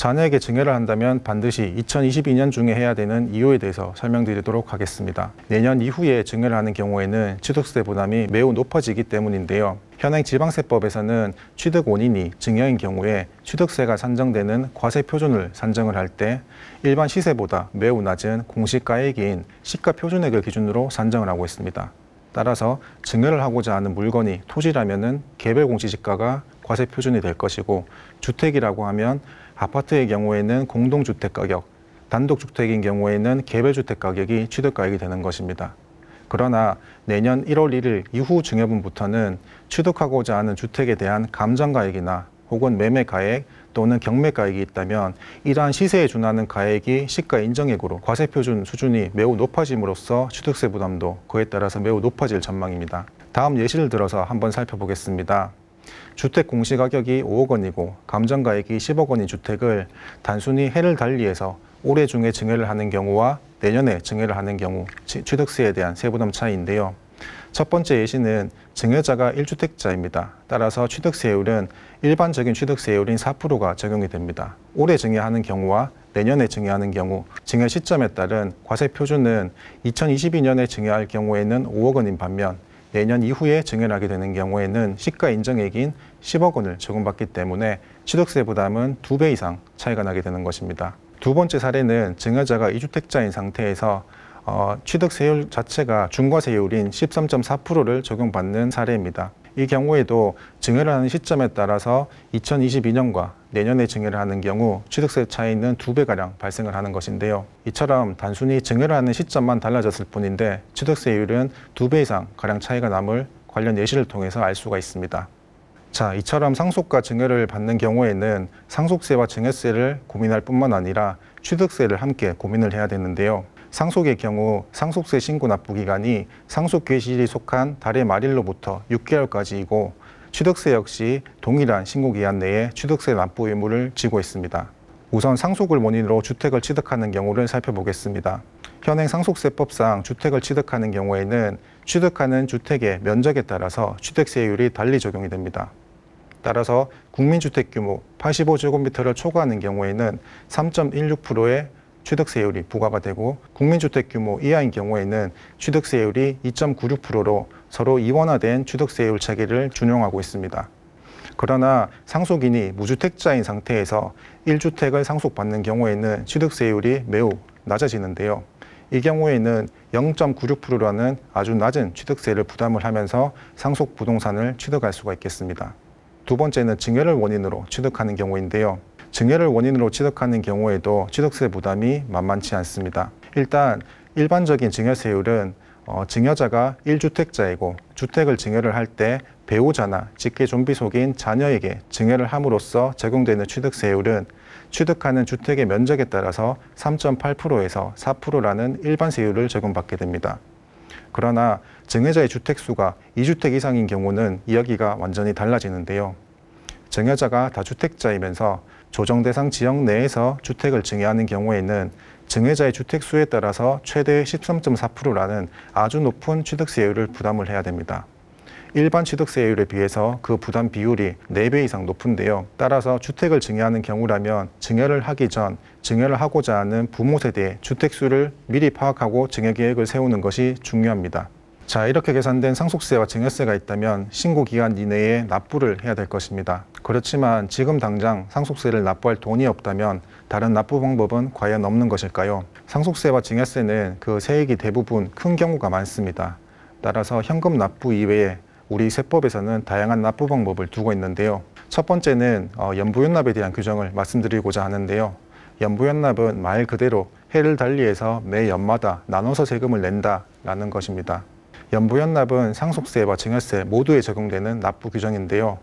자녀에게 증여를 한다면 반드시 2022년 중에 해야 되는 이유에 대해서 설명드리도록 하겠습니다. 내년 이후에 증여를 하는 경우에는 취득세 부담이 매우 높아지기 때문인데요. 현행 지방세법에서는 취득 원인이 증여인 경우에 취득세가 산정되는 과세 표준을 산정을 할 때 일반 시세보다 매우 낮은 공시가액인 시가 표준액을 기준으로 산정을 하고 있습니다. 따라서 증여를 하고자 하는 물건이 토지라면은 개별 공시지가가 과세 표준이 될 것이고, 주택이라고 하면 아파트의 경우에는 공동주택 가격, 단독주택인 경우에는 개별주택 가격이 취득가액이 되는 것입니다. 그러나 내년 1월 1일 이후 증여분부터는 취득하고자 하는 주택에 대한 감정가액이나 혹은 매매가액 또는 경매가액이 있다면 이러한 시세에 준하는 가액이 시가 인정액으로 과세 표준 수준이 매우 높아짐으로써 취득세 부담도 그에 따라서 매우 높아질 전망입니다. 다음 예시를 들어서 한번 살펴보겠습니다. 주택 공시가격이 5억 원이고 감정가액이 10억 원인 주택을 단순히 해를 달리해서 올해 중에 증여를 하는 경우와 내년에 증여를 하는 경우 취득세에 대한 세부담 차이인데요. 첫 번째 예시는 증여자가 1주택자입니다. 따라서 취득세율은 일반적인 취득세율인 4%가 적용이 됩니다. 올해 증여하는 경우와 내년에 증여하는 경우 증여 시점에 따른 과세 표준은 2022년에 증여할 경우에는 5억 원인 반면 내년 이후에 증여를 하게 되는 경우에는 시가 인정액인 10억 원을 적용받기 때문에 취득세 부담은 2배 이상 차이가 나게 되는 것입니다. 두 번째 사례는 증여자가 2주택자인 상태에서 취득세율 자체가 중과세율인 13.4%를 적용받는 사례입니다. 이 경우에도 증여를 하는 시점에 따라서 2022년과 내년에 증여를 하는 경우 취득세 차이는 2배가량 발생을 하는 것인데요. 이처럼 단순히 증여를 하는 시점만 달라졌을 뿐인데 취득세율은 2배 이상 가량 차이가 남을 관련 예시를 통해서 알 수가 있습니다. 자, 이처럼 상속과 증여를 받는 경우에는 상속세와 증여세를 고민할 뿐만 아니라 취득세를 함께 고민을 해야 되는데요. 상속의 경우 상속세 신고 납부 기간이 상속 개시일이 속한 달의 말일로부터 6개월까지이고 취득세 역시 동일한 신고 기한 내에 취득세 납부 의무를 지고 있습니다. 우선 상속을 원인으로 주택을 취득하는 경우를 살펴보겠습니다. 현행 상속세법상 주택을 취득하는 경우에는 취득하는 주택의 면적에 따라서 취득세율이 달리 적용이 됩니다. 따라서 국민주택 규모 85제곱미터를 초과하는 경우에는 3.16%의 취득세율이 부과가 되고 국민주택 규모 이하인 경우에는 취득세율이 2.96%로 서로 이원화된 취득세율 체계를 준용하고 있습니다. 그러나 상속인이 무주택자인 상태에서 1주택을 상속받는 경우에는 취득세율이 매우 낮아지는데요. 이 경우에는 0.96%라는 아주 낮은 취득세를 부담을 하면서 상속 부동산을 취득할 수가 있겠습니다. 두 번째는 증여를 원인으로 취득하는 경우인데요. 증여를 원인으로 취득하는 경우에도 취득세 부담이 만만치 않습니다. 일단 일반적인 증여세율은 증여자가 1주택자이고 주택을 증여를 할 때 배우자나 직계 좀비 속인 자녀에게 증여를 함으로써 적용되는 취득세율은 취득하는 주택의 면적에 따라서 3.8%에서 4%라는 일반 세율을 적용받게 됩니다. 그러나 증여자의 주택수가 2주택 이상인 경우는 이야기가 완전히 달라지는데요. 증여자가 다주택자이면서 조정 대상 지역 내에서 주택을 증여하는 경우에는 증여자의 주택수에 따라서 최대 13.4%라는 아주 높은 취득세율을 부담을 해야 됩니다. 일반 취득세율에 비해서 그 부담 비율이 4배 이상 높은데요. 따라서 주택을 증여하는 경우라면 증여를 하기 전 증여를 하고자 하는 부모 세대의 주택수를 미리 파악하고 증여 계획을 세우는 것이 중요합니다. 자, 이렇게 계산된 상속세와 증여세가 있다면 신고 기간 이내에 납부를 해야 될 것입니다. 그렇지만 지금 당장 상속세를 납부할 돈이 없다면 다른 납부 방법은 과연 없는 것일까요? 상속세와 증여세는 그 세액이 대부분 큰 경우가 많습니다. 따라서 현금 납부 이외에 우리 세법에서는 다양한 납부 방법을 두고 있는데요. 첫 번째는 연부연납에 대한 규정을 말씀드리고자 하는데요. 연부연납은 말 그대로 해를 달리해서 매 연마다 나눠서 세금을 낸다라는 것입니다. 연부연납은 상속세와 증여세 모두에 적용되는 납부 규정인데요.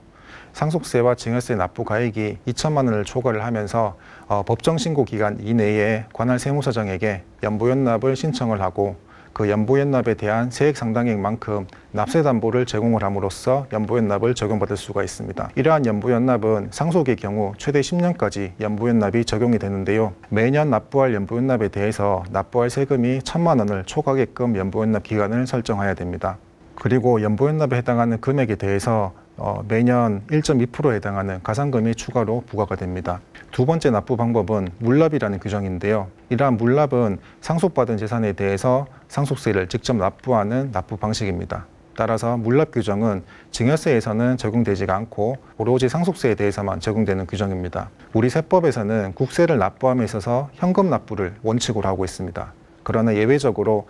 상속세와 증여세 납부 가액이 2천만 원을 초과를 하면서 법정 신고 기간 이내에 관할 세무서장에게 연부연납을 신청을 하고 그 연부연납에 대한 세액 상당액만큼 납세 담보를 제공을 함으로써 연부연납을 적용받을 수가 있습니다. 이러한 연부연납은 상속의 경우 최대 10년까지 연부연납이 적용이 되는데요. 매년 납부할 연부연납에 대해서 납부할 세금이 1,000만 원을 초과하게끔 연부연납 기간을 설정해야 됩니다. 그리고 연부연납에 해당하는 금액에 대해서 매년 1.2%에 해당하는 가산금이 추가로 부과가 됩니다. 두 번째 납부 방법은 물납이라는 규정인데요. 이러한 물납은 상속받은 재산에 대해서 상속세를 직접 납부하는 납부 방식입니다. 따라서 물납 규정은 증여세에서는 적용되지가 않고 오로지 상속세에 대해서만 적용되는 규정입니다. 우리 세법에서는 국세를 납부함에 있어서 현금 납부를 원칙으로 하고 있습니다. 그러나 예외적으로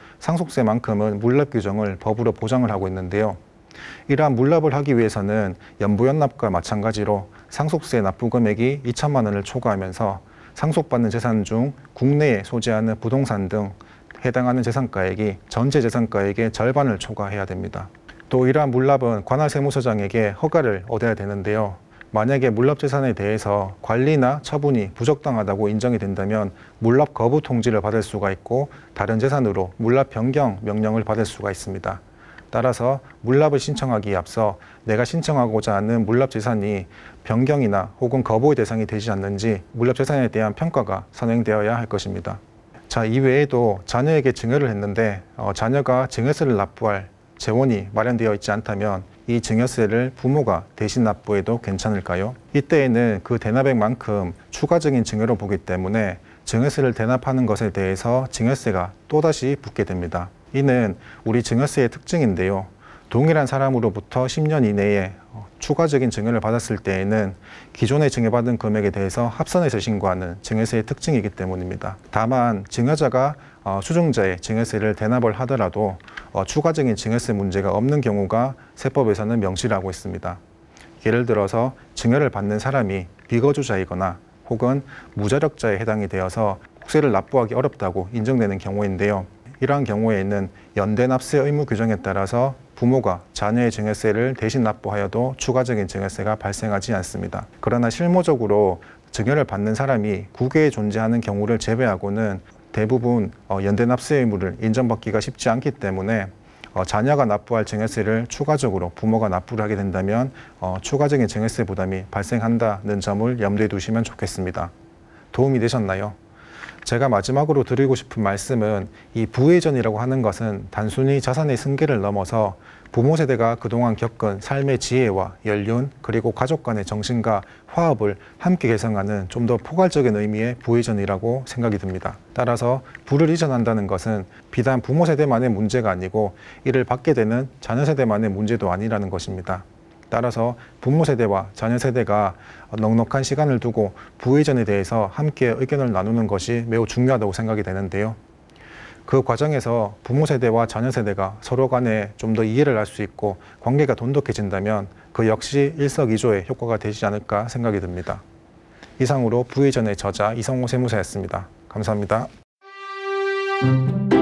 상속세만큼은 물납 규정을 법으로 보장을 하고 있는데요. 이러한 물납을 하기 위해서는 연부연납과 마찬가지로 상속세 납부 금액이 2천만 원을 초과하면서 상속받는 재산 중 국내에 소지하는 부동산 등 해당하는 재산가액이 전체 재산가액의 절반을 초과해야 됩니다. 또 이러한 물납은 관할세무서장에게 허가를 얻어야 되는데요. 만약에 물납 재산에 대해서 관리나 처분이 부적당하다고 인정이 된다면 물납 거부 통지를 받을 수가 있고 다른 재산으로 물납 변경 명령을 받을 수가 있습니다. 따라서 물납을 신청하기에 앞서 내가 신청하고자 하는 물납 재산이 변경이나 혹은 거부의 대상이 되지 않는지 물납 재산에 대한 평가가 선행되어야 할 것입니다. 자, 이외에도 자녀에게 증여를 했는데 자녀가 증여세를 납부할 재원이 마련되어 있지 않다면 이 증여세를 부모가 대신 납부해도 괜찮을까요? 이때에는 그 대납액만큼 추가적인 증여로 보기 때문에 증여세를 대납하는 것에 대해서 증여세가 또다시 붙게 됩니다. 이는 우리 증여세의 특징인데요. 동일한 사람으로부터 10년 이내에 추가적인 증여를 받았을 때에는 기존에 증여받은 금액에 대해서 합산해서 신고하는 증여세의 특징이기 때문입니다. 다만 증여자가 수증자의 증여세를 대납을 하더라도 추가적인 증여세 문제가 없는 경우가 세법에서는 명시를 하고 있습니다. 예를 들어서 증여를 받는 사람이 비거주자이거나 혹은 무자력자에 해당이 되어서 국세를 납부하기 어렵다고 인정되는 경우인데요. 이러한 경우에는 연대납세 의무 규정에 따라서 부모가 자녀의 증여세를 대신 납부하여도 추가적인 증여세가 발생하지 않습니다. 그러나 실무적으로 증여를 받는 사람이 국외에 존재하는 경우를 제외하고는 대부분 연대납세 의무를 인정받기가 쉽지 않기 때문에 자녀가 납부할 증여세를 추가적으로 부모가 납부를 하게 된다면 추가적인 증여세 부담이 발생한다는 점을 염두에 두시면 좋겠습니다. 도움이 되셨나요? 제가 마지막으로 드리고 싶은 말씀은 이 부의전이라고 하는 것은 단순히 자산의 승계를 넘어서 부모 세대가 그동안 겪은 삶의 지혜와 연륜 그리고 가족 간의 정신과 화합을 함께 개성하는 좀 더 포괄적인 의미의 부의전이라고 생각이 듭니다. 따라서 부를 이전한다는 것은 비단 부모 세대만의 문제가 아니고 이를 받게 되는 자녀 세대만의 문제도 아니라는 것입니다. 따라서 부모 세대와 자녀 세대가 넉넉한 시간을 두고 부의전에 대해서 함께 의견을 나누는 것이 매우 중요하다고 생각이 되는데요. 그 과정에서 부모 세대와 자녀 세대가 서로 간에 좀 더 이해를 할 수 있고 관계가 돈독해진다면 그 역시 일석이조의 효과가 되지 않을까 생각이 듭니다. 이상으로 부의전의 저자 이성호 세무사였습니다. 감사합니다.